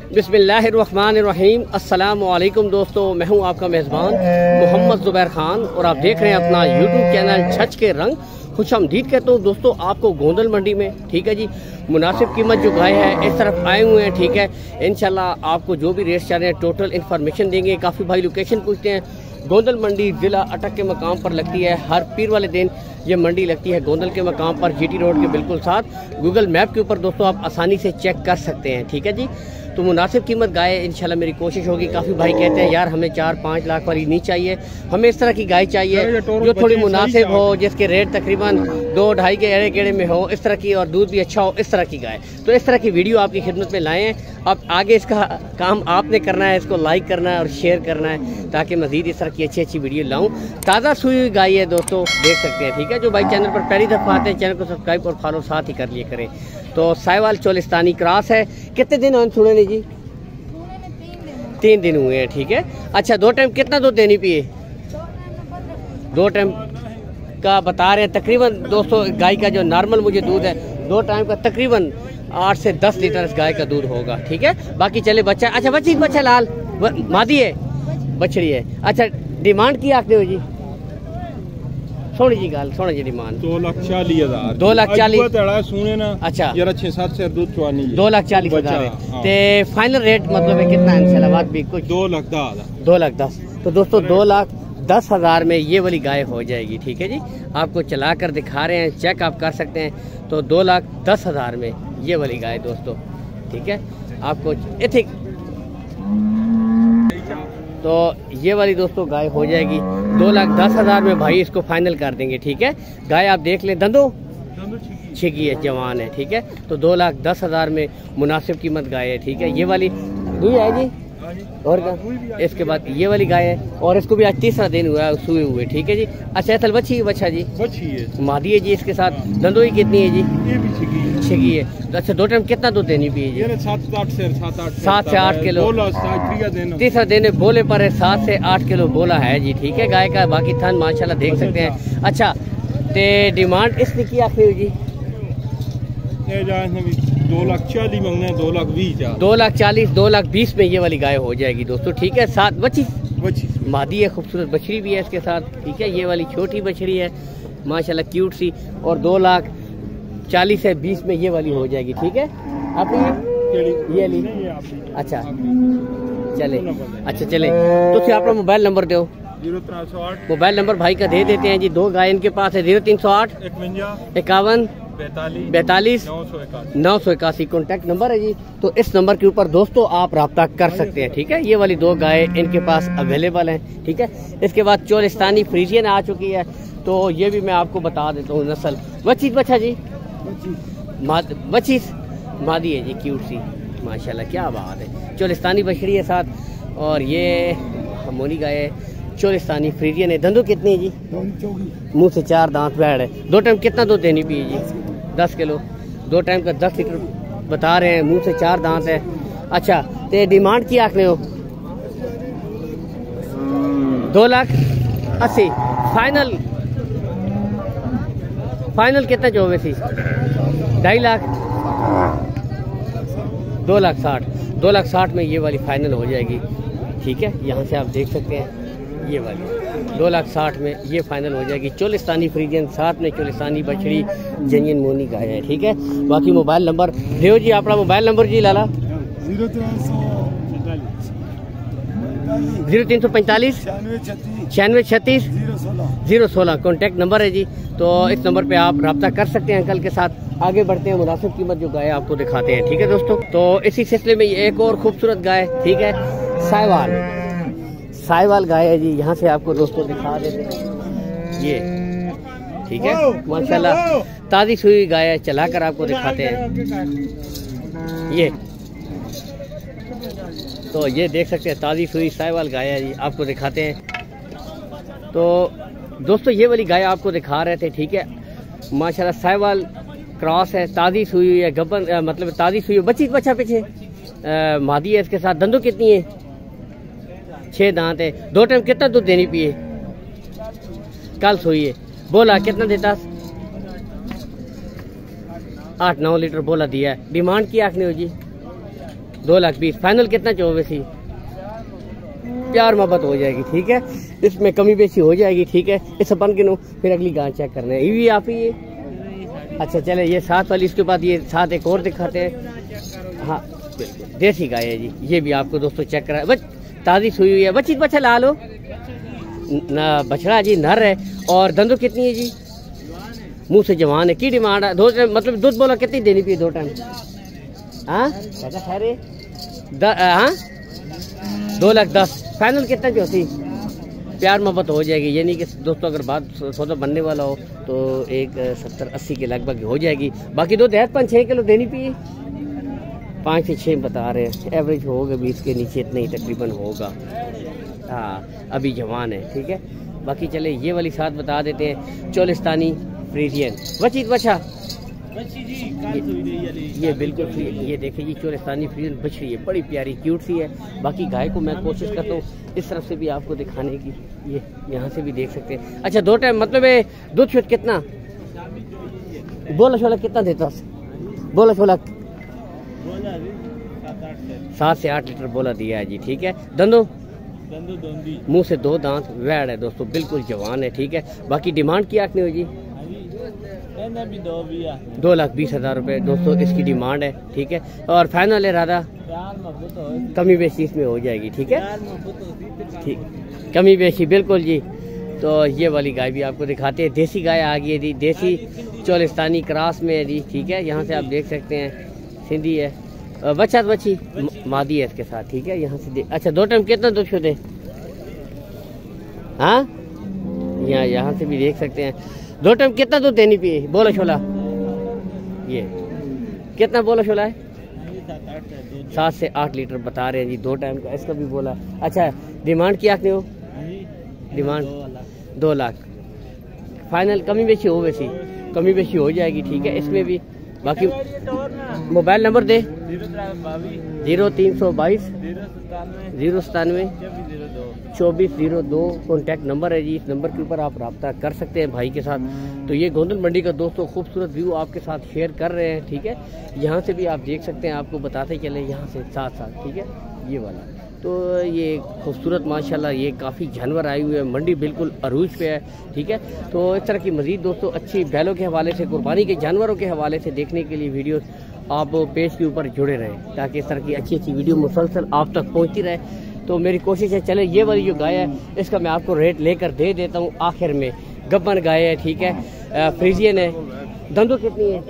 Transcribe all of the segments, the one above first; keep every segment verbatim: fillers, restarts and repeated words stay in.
बिस्मिल्लाहिर्रहमानिर्रहीम। अस्सलामु अलैकुम दोस्तों, मैं हूं आपका मेज़बान मोहम्मद ज़ुबैर खान और आप देख रहे हैं अपना यूट्यूब चैनल छच के रंग। खुशामदीद कहता हूँ दोस्तों आपको गोंदल मंडी में, ठीक है जी। मुनासिब कीमत जो गाय है इस तरफ आए हुए हैं, ठीक है। इंशाल्लाह आपको जो भी रेट चल रहे हैं टोटल इन्फॉर्मेशन देंगे। काफ़ी भाई लोकेशन पूछते हैं। गोंदल मंडी ज़िला अटक के मकाम पर लगती है। हर पीर वाले दिन ये मंडी लगती है गोंदल के मकाम पर, जीटी रोड के बिल्कुल साथ। गूगल मैप के ऊपर दोस्तों आप आसानी से चेक कर सकते हैं, ठीक है जी। तो मुनासिब कीमत गाय इंशाल्लाह मेरी कोशिश होगी। काफ़ी भाई कहते हैं यार हमें चार पाँच लाख वाली नहीं चाहिए, हमें इस तरह की गाय चाहिए जो थोड़ी मुनासिब हो, जिसके रेट तकरीबन दो ढाई के एड़े गेड़े में हो, इस तरह की, और दूध भी अच्छा हो, इस तरह की गाय। तो इस तरह की वीडियो आपकी खिदमत में लाए हैं। अब आगे इसका काम आपने करना है, इसको लाइक करना है और शेयर करना है ताकि मज़ीद इस तरह की अच्छी अच्छी वीडियो लाऊं। ताज़ा सुई हुई गाय है दोस्तों, देख सकते हैं, ठीक है। जो भाई चैनल पर पहली दफ़ा आते हैं चैनल को सब्सक्राइब और फॉलो साथ ही कर लिए करें। तो साहिवाल चोलिस्तानी क्रॉस है। कितने दिन हैं सुने नहीं जी? तीन दिन हुए हैं, ठीक है। अच्छा, दो टाइम कितना दूध देनी पिए? दो टाइम का बता रहे हैं तकरीबन दोस्तों। गाय का जो नॉर्मल मुझे दूध है दो टाइम का तकरीबन आठ से दस लीटर इस गाय का दूध होगा, ठीक है। बाकी चले बच्चा, अच्छा बच्ची बच्चा लाल मादी है, बछड़ी है। अच्छा, डिमांड की आखते हो जी? सोनी जी गाल सोनी जी डिमांड दो लाख चालीस हजार दो लाख चालीस सुने ना। अच्छा यार छह सात से दूध चुवानी दो लाख चालीस हजार ते फाइनल रेट मतलब है कितना इंशाल्लाह बात भी कुछ दो लाख दस दो लाख दस। तो दोस्तों दो लाख दस हजार में ये वाली गाय हो जाएगी, ठीक है जी। आपको चला कर दिखा रहे हैं, चेक आप कर सकते हैं। तो दो लाख दस हजार में ये वाली गाय दोस्तों, ठीक है। आपको इथिक तो ये वाली दोस्तों गाय हो जाएगी दो लाख दस हजार में। भाई इसको फाइनल कर देंगे, ठीक है। गाय आप देख लें, दंदो छिगी है, जवान है, ठीक है। तो दो लाख दस हजार में मुनासिब कीमत गाय है, ठीक है। ये वाली दुई है जी, और का इसके बाद ये वाली गाय है और इसको भी आज तीसरा दिन हुआ है सुए हुए, ठीक है जी। अच्छा सल बच्ची बच्चा जी बच्ची है, मादी है जी। इसके साथ दंदोई कितनी है जी? ये भी छिगी है। छिगी है। तो अच्छा, दो टाइम कितना दूध देनी भी है जी? सात आठ से सात आठ सात से आठ किलो तीसरा देने बोले पर है, सात से आठ किलो बोला है जी, ठीक है। गाय का बाकी थन माशाल्लाह देख सकते हैं। अच्छा, ते डिमांड इसने की आखिर जी? दो लाख चालीस मांगना है, दो लाख बीस दो लाख चालीस दो लाख बीस में ये वाली गाय हो जाएगी दोस्तों, ठीक है। सात बच्ची बच्ची मादी है, खूबसूरत बछड़ी भी है इसके साथ, ठीक है। ये वाली छोटी बछड़ी है माशाल्लाह क्यूट सी, और दो लाख चालीस है बीस में ये वाली हो जाएगी, ठीक है। आप ये ली अच्छा चले अच्छा चले तो फिर अपना मोबाइल नंबर दो। मोबाइल नंबर भाई का दे देते हैं जी। दो गाय इनके पास है, जीरो तीन सौ आठ इक्यावन बैतालीस नौ सौ इक्यासी कॉन्टैक्ट नंबर है जी। तो इस नंबर के ऊपर दोस्तों आप रब्ता कर सकते हैं, ठीक है। ये वाली दो गाय इनके पास अवेलेबल हैं, ठीक है। इसके बाद चोलिस्तानी फ्रीजियन आ चुकी है, तो ये भी मैं आपको बता देता हूँ नस्ल। बच्ची बच्चा जी बच्ची मादी है जी, क्यूट सी माशाल्लाह, क्या बात है। चोलिस्तानी बछड़ी है साथ, और ये मोनी गाय है, चोलिस्तानी फ्रीजियन है। धंधो कितनी है जी? मुंह से चार दांत बैठ है। दो टाइम कितना दूध देनी पिए जी? दस किलो दो टाइम का दस लीटर बता रहे हैं, मुंह से चार दांत है। अच्छा, तो डिमांड की आखने हो? दो लाख अस्सी फाइनल फाइनल कितना जो थी? ढाई लाख दो लाख साठ दो लाख साठ में ये वाली फाइनल हो जाएगी, ठीक है। यहाँ से आप देख सकते हैं ये वाली दो लाख साठ में ये फाइनल हो जाएगी। चोलिस्तानी फ्रीजियन साथ में चोलिस्तानी बछड़ी जनियन मोनी गाय है, ठीक है। बाकी मोबाइल नंबर देव जी, अपना मोबाइल नंबर जी लाला जीरो तीन सौ पैंतालीस छियानवे छत्तीस जीरो सोलह कॉन्टैक्ट नंबर है जी। तो इस नंबर पे आप रब्ता कर सकते हैं अंकल के साथ। आगे बढ़ते हैं, मुनासिब कीमत जो गाय आपको दिखाते हैं, ठीक है दोस्तों। तो इसी सिलसिले में एक और खूबसूरत गाय, ठीक है, साहिवाल साहिवाल गाय है जी। यहाँ से आपको दोस्तों दिखा देते हैं ये, ठीक है। माशाल्लाह ताज़ी सुई गाय है, चलाकर आपको दिखाते हैं ये। तो ये देख सकते हैं ताज़ी सुई साहिवाल गाय है जी, आपको दिखाते हैं। तो दोस्तों ये वाली गाय आपको दिखा रहे थे, ठीक है। माशाल्लाह साहिवाल क्रॉस है, ताज़ी सुई हुई है, गबन मतलब ताज़ी सुई बच्ची बच्चा पीछे मादी है। इसके साथ दंदो कितनी है? छह दांत है। दो टाइम कितना दूध देनी पिए? कल सोई है। बोला कितना देता? आठ नौ लीटर बोला दिया है। डिमांड की आखने हो जी? दो लाख बीस। फाइनल कितना चाहो वैसी? प्यार मोहब्बत हो जाएगी, ठीक है, इसमें कमी बेशी हो जाएगी, ठीक है। इस अपन के नो फिर अगली गाय चेक करना है। ये भी आप ही ये, अच्छा चले ये साथ वाली, इसके बाद ये साथ एक और दिखाते हैं। हाँ देसी गाय है जी, ये भी आपको दोस्तों चेक करा, बच ताज़ी सुई हुई है, बच्ची बच्चा ला लो ना, बछड़ा जी नर है। और दंदो कितनी है जी? मुंह से जवान है। की डिमांड है? दो टाइम मतलब दूध बोला कितनी देनी पी? दो टाइम। हाँ खैरे हाँ दो लाख दस। फाइनल कितना की होती? प्यार मोहब्बत हो जाएगी, यानी कि दोस्तों अगर बात सौदा बनने वाला हो तो एक सत्तर अस्सी के लगभग हो जाएगी। बाकी दो दस पाँच छः किलो देनी पी, पाँच से छः बता रहे हैं, एवरेज होगा बीस के नीचे इतना ही तकरीबन होगा। हाँ अभी जवान है, ठीक है। बाकी चले ये वाली साथ बता देते हैं, चोलिस्तानी फ्रीजियन बची बचा ये, ये बिल्कुल फ्री, ये देखिए ये चोलिस्तानी फ्रीजियन बछड़ी है, बड़ी प्यारी क्यूट सी है। बाकी गाय को मैं कोशिश करता हूँ इस तरफ से भी आपको दिखाने की, ये यहाँ से भी देख सकते हैं। अच्छा दो टाइम मतलब दूध शुद्ध कितना? बोला छोला कितना देता? बोला छोला सात से आठ लीटर बोला दिया है जी, ठीक है। दंदो मुंह से दो दांत, वैड है दोस्तों, बिल्कुल जवान है, ठीक है। बाकी डिमांड क्या आखनी हो जी? दो लाख बीस हजार रुपए दोस्तों इसकी डिमांड है, ठीक है। और फाइनल है राधा कमी बेशी इसमें हो जाएगी, ठीक है, ठीक कमी बेशी बिल्कुल जी। तो ये वाली गाय भी आपको दिखाते हैं, देसी गाय आ गई है जी, देसी चोलिस्तानी क्रॉस में है जी, ठीक है। यहाँ से आप देख सकते हैं सिंधी है, बच्चा बच्ची मादी है इसके साथ, ठीक है। यहाँ से देख, अच्छा दो टाइम कितना दूध शुद्ध है? हाँ यहाँ यहाँ से भी देख सकते हैं, दो टाइम कितना दूध देनी पी? बोला छोला ये कितना बोला छोला है? सात से आठ लीटर बता रहे हैं जी दो टाइम का, इसका भी बोला। अच्छा डिमांड क्या आपने हो? डिमांड दो लाख। फाइनल कमी बेशी हो, वैसी कमी बेशी हो जाएगी, ठीक है, इसमें भी। बाकी मोबाइल नंबर दे, जीरो तीन सौ बाईस जीरो सतानवे चौबीस जीरो दो कॉन्टैक्ट नंबर है जी। इस नंबर के ऊपर आप रब्ता कर सकते हैं भाई के साथ। तो ये गोंदल मंडी का दोस्तों खूबसूरत व्यू आपके साथ शेयर कर रहे हैं, ठीक है। यहाँ से भी आप देख सकते हैं, आपको बताते चले यहाँ से साथ साथ, ठीक है, ये वाला। तो ये खूबसूरत माशाल्लाह ये काफ़ी जानवर आए हुए हैं, मंडी बिल्कुल अरूज पे है, ठीक है। तो इस तरह की मज़ीद दोस्तों अच्छी बैलों के हवाले से, कुर्बानी के जानवरों के हवाले से देखने के लिए वीडियो आप पेज के ऊपर जुड़े रहें, ताकि इस तरह की अच्छी अच्छी वीडियो मुसलसल आप तक पहुँचती रहे। तो मेरी कोशिश है, चले ये वाली जो गाय है इसका मैं आपको रेट लेकर दे देता हूँ आखिर में। गब्बन गाय है, ठीक है, फ्रीजियन है। दंदो कितनी है?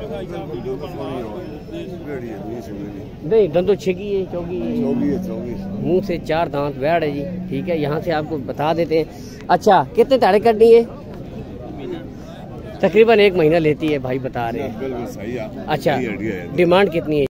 नहीं दंदो छिगी है, चौगी है, मुंह से चार दांत, वैड है जी, ठीक है। यहाँ से आपको बता देते हैं। अच्छा कितने ताड़े करनी है? तकरीबन एक महीना लेती है भाई बता रहे हैं। अच्छा डिमांड कितनी है?